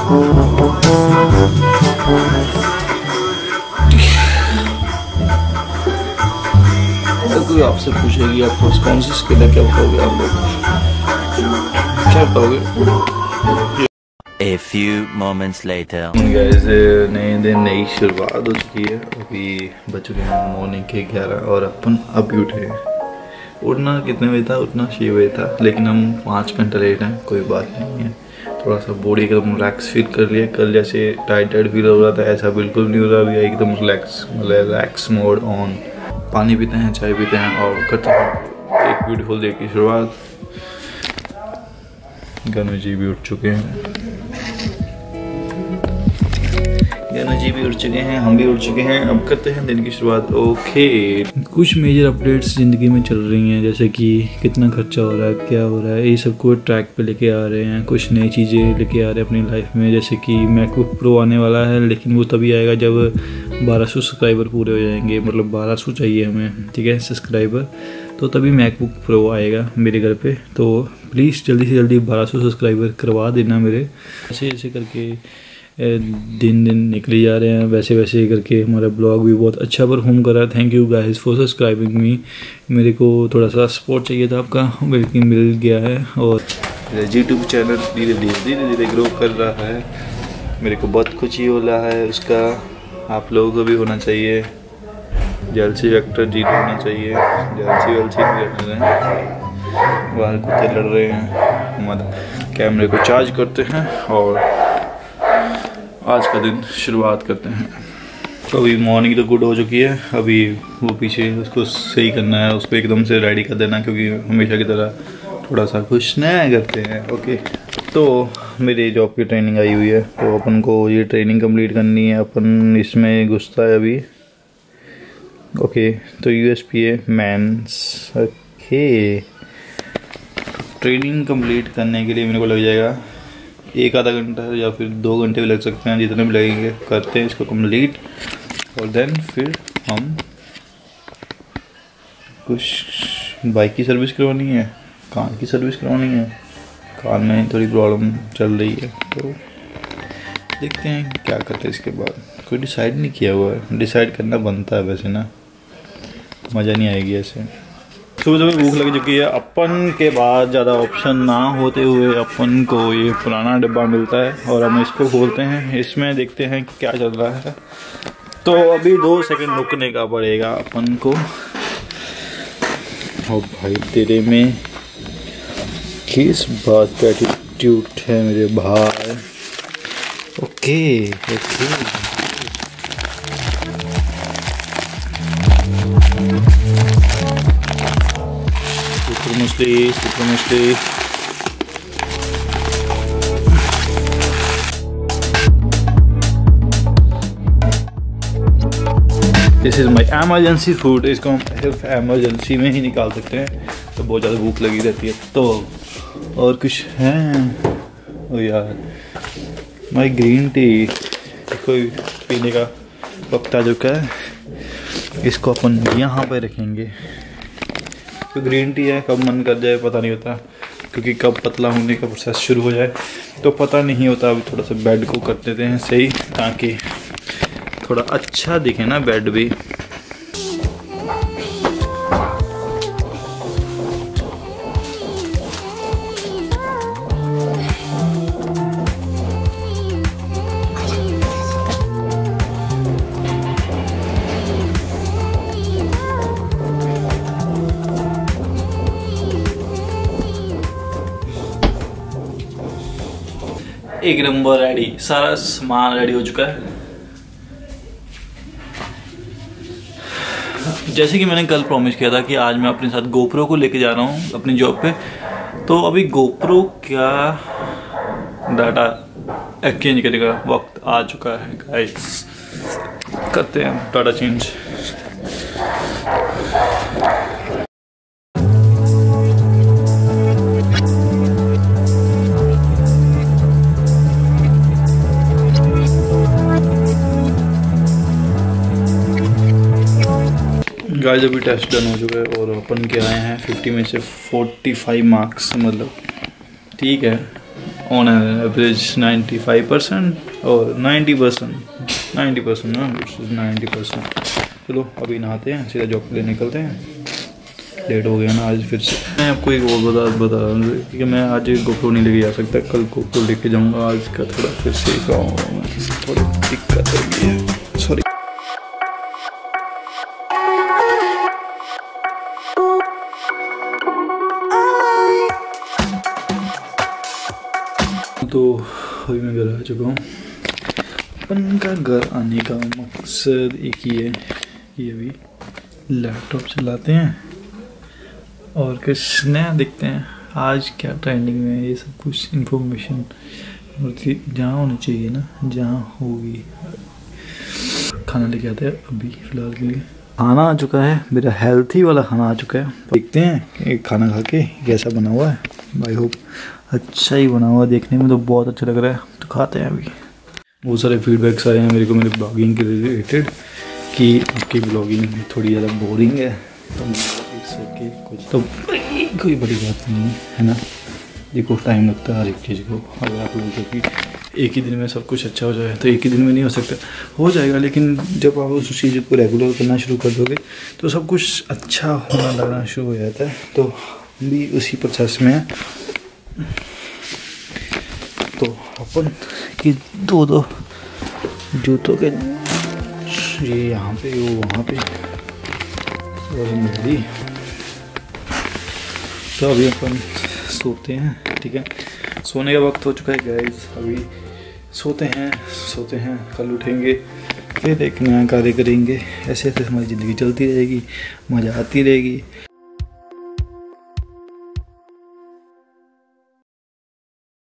कोई आपसे पूछेगी आपको कौन सी स्किल है, क्या बताओगे आप लोग, क्या बताओगे? A few moments later. Guys नए दिन नई शुरुआत हो चुकी है। अभी बज चुके हैं मॉर्निंग के 11 और अपन अभी उठे हैं। उठना कितने बजे था? उठना 6 बजे था, लेकिन हम 5 घंटे लेट हैं। कोई बात नहीं है, थोड़ा सा बॉडी एकदम रिलैक्स फील कर लिया। कल जैसे टाइट फील हो रहा था ऐसा बिल्कुल नहीं हो रहा। अभी एकदम रिलैक्स मोड ऑन। पानी पीते हैं, चाय पीते हैं और करते हैं एक ब्यूटीफुल डे की शुरुआत। गनु जी भी उठ चुके हैं, हम भी उठ चुके हैं। अब करते हैं दिन की शुरुआत। ओके, कुछ मेजर अपडेट्स ज़िंदगी में चल रही हैं, जैसे कि कितना खर्चा हो रहा है, क्या हो रहा है, ये सब को ट्रैक पे लेके आ रहे हैं। कुछ नई चीज़ें लेके आ रहे हैं अपनी लाइफ में, जैसे कि मैकबुक प्रो आने वाला है, लेकिन वो तभी आएगा जब 1200 सब्सक्राइबर पूरे हो जाएंगे। मतलब 1200 चाहिए हमें, ठीक है, सब्सक्राइबर, तो तभी मैकबुक प्रो आएगा मेरे घर पे। तो प्लीज़ जल्दी से जल्दी 1200 सब्सक्राइबर करवा देना मेरे। ऐसे ऐसे करके दिन निकले जा रहे हैं। वैसे वैसे करके हमारा ब्लॉग भी बहुत अच्छा परफॉर्म कर रहा है। Thank you guys for subscribing me. मेरे को थोड़ा सा सपोर्ट चाहिए था आपका, बिल्कुल मिल गया है। और यूट्यूब चैनल धीरे धीरे ग्रो कर रहा है। मेरे को बहुत खुशी हो रहा है उसका। आप लोगों को भी होना चाहिए। जलसी वेक्टर जीत होना चाहिए। जलसी लड़ रहे हैं, बाहर कुत्ते लड़ रहे हैं। हमारे कैमरे को चार्ज करते हैं और आज का दिन शुरुआत करते हैं। तो अभी मॉर्निंग तो गुड हो चुकी है। अभी वो पीछे उसको सही करना है, उसको एकदम से रेडी कर देना, क्योंकि हमेशा की तरह थोड़ा सा कुछ नया करते हैं। ओके, तो मेरी जॉब की ट्रेनिंग आई हुई है, तो अपन को ये ट्रेनिंग कंप्लीट करनी है। अपन इसमें घुसता है अभी। ओके, तो USPA men's. Okay, training complete करने के लिए मेरे को लग जाएगा 1 आधा घंटा या फिर 2 घंटे भी लग सकते हैं, जितने भी लगेंगे। करते हैं इसको कंप्लीट और देन फिर हम कुछ बाइक की सर्विस करवानी है, कार की सर्विस करवानी है। कार में थोड़ी प्रॉब्लम चल रही है, तो देखते हैं क्या करते हैं। इसके बाद कोई डिसाइड नहीं किया हुआ है, डिसाइड करना बनता है वैसे ना, मज़ा नहीं आएगी ऐसे। सुबह सुबह भूख लग चुकी है। अपन के बाद ज़्यादा ऑप्शन ना होते हुए अपन को ये पुराना डिब्बा मिलता है और हम इसको खोलते हैं। इसमें देखते हैं कि क्या चल रहा है। तो अभी 2 सेकंड रुकने का पड़ेगा अपन को। ओ भाई, तेरे में किस बात का एटीट्यूड है मेरे भाई। Okay okay, super mostly this is my emergency food. इसको हम सिर्फ एमरजेंसी में ही निकाल सकते हैं, तो बहुत ज़्यादा भूख लगी रहती है। तो और कुछ है? ओ यार, माई ग्रीन टी कोई पीने का वक्त आ चुका है। इसको अपन यहाँ पे रखेंगे। तो ग्रीन टी है, कब मन कर जाए पता नहीं होता, क्योंकि कब पतला होने का प्रोसेस शुरू हो जाए तो पता नहीं होता। अभी थोड़ा सा बेड को कर देते हैं सही, ताकि थोड़ा अच्छा दिखे ना बेड भी। एक नंबर रेडी, सारा सामान रेडी हो चुका है। जैसे कि मैंने कल प्रॉमिस किया था कि आज मैं अपने साथ गोप्रो को लेके जा रहा हूँ अपनी जॉब पे। तो अभी गोप्रो का डाटा एक्सचेंज करने का वक्त आ चुका है गाइस। करते हैं डाटा चेंज। गाइस अभी टेस्ट डन हो चुका है और अपन के आए हैं 50 में से 45 मार्क्स, मतलब ठीक है, ऑन एवरेज 95% और 90% ना 90%। चलो अभी नहाते हैं, सीधा जॉब के लिए निकलते हैं। लेट हो गया ना आज फिर से। मैं आपको एक और बता रहा हूँ कि मैं आज गोप्रो नहीं लेके जा सकता, कल गोप्रो लेके जाऊँगा। आज का थोड़ा फिर से थोड़ी दिक्कत हो गई है, सॉरी। तो अभी मैं घर आ चुका हूँ। अपन का घर आने का मकसद एक ही है कि अभी लैपटॉप चलाते हैं और कुछ नया देखते हैं आज क्या ट्रेंडिंग में है। ये सब कुछ इन्फॉर्मेशन जहाँ होनी चाहिए ना, जहाँ होगी। खाना लेके आते हैं अभी फ़िलहाल के लिए। खाना आ चुका है, मेरा हेल्थी वाला खाना आ चुका है। देखते हैं कि खाना खा के कैसा बना हुआ है। आई होप अच्छा ही बना हुआ, देखने में तो बहुत अच्छा लग रहा है। तो खाते हैं अभी। बहुत सारे फीडबैक्स आए हैं मेरे को मेरे ब्लॉगिंग के रिलेटेड कि आपकी ब्लॉगिंग थोड़ी ज़्यादा बोरिंग है। तो कुछ तो कोई बड़ी बात नहीं है ना। देखो टाइम लगता है हर एक चीज़ को। अगर आप लोगों को कि एक ही दिन में सब कुछ अच्छा हो जाए तो एक ही दिन में नहीं हो सकता, हो जाएगा। लेकिन जब आप उस चीज़ को रेगुलर करना शुरू कर दोगे तो सब कुछ अच्छा होना लगना शुरू हो जाता है। तो भी उसी प्रोसेस में है। तो अपन कि दो जूतों के ये यहाँ पे वो वहाँ पे और मिली। तो अभी अपन सोते हैं, ठीक है। सोने का वक्त हो चुका है गाइस। अभी सोते हैं कल उठेंगे फिर एक नया कार्य करेंगे। ऐसे ऐसे हमारी ज़िंदगी चलती रहेगी, मज़ा आती रहेगी।